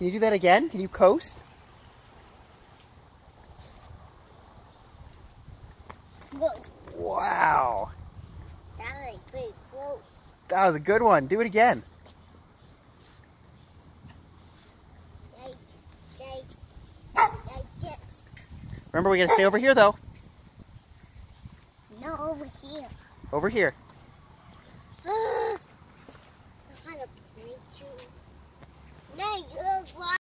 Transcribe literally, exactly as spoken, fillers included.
Can you do that again? Can you coast? Look. Wow. That was like pretty close. That was a good one. Do it again. Like, like, like this. Remember, we gotta stay over here though. No, over here. Over here. I had a point too. Now you